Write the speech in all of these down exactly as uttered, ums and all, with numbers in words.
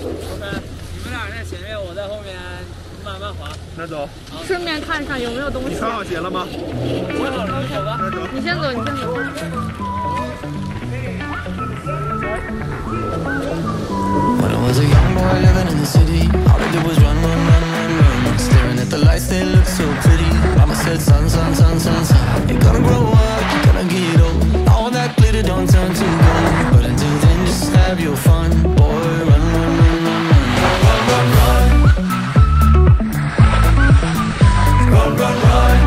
OK，你们俩在前面，我在后面慢慢滑。 那走。 顺便看看有没有东西。 你穿好鞋了吗？ 我好了，走吧。 那走。 你先走，你先走。 When I was a young boy living in the city, all I did was run, run, run, run, run. Staring at the lights, they looked so pretty. Mama said, son, son, son, son, son, you're gonna grow up, you're gonna get old. All that glitter don't turn to gold. But until then, just have your fun, boy. Run, run, run, run, run, run, run, run. Run, run, run.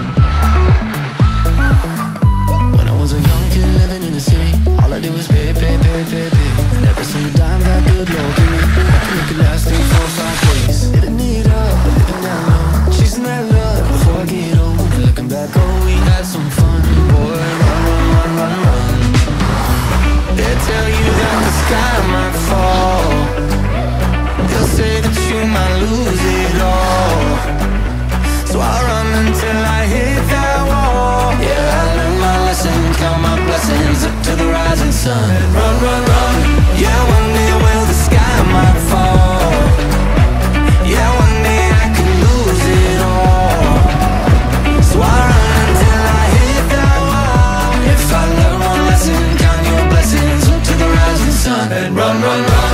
When I was a young kid living in the city, all I did was pay, pay, pay, pay, pay. Never seen a dime that good, Lord, give me. I can make it last three, four, five days. Didn't need up, living down low, chasing that love before I get old. Looking back, oh, we had some fun, boy. Run, run, run, run, run. They tell you that the sky might fall. They'll say that you might lose it all. So I run until I hit that wall. Yeah, I learned my lesson, count my blessings up to the rising sun. Run, run, run. Yeah, one day will the sky might fall. Yeah, one day I could lose it all. So I run until I hit that wall. If I learn one lesson, count your blessings up to the rising sun. And run, run, run.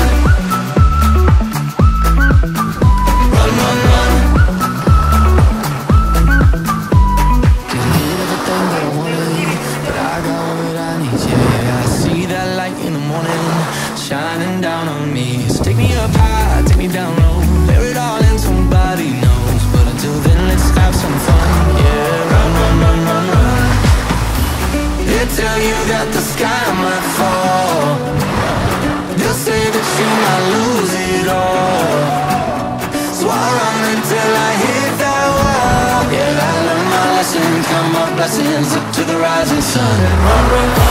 Run, run, run. Didn't get everything that I wanted, but I got what I need, yeah. I see that light in the morning shining down on me. So take me up high, take me down low, bear it all and somebody knows. But until then, let's have some fun, yeah. Run, run, run, run, run. They tell you that the sky might fall. They'll say that you might lose it all. So I run until I hit that wall. Yeah, I learned my lesson, count my blessings up to the rising sun. Run, run, run.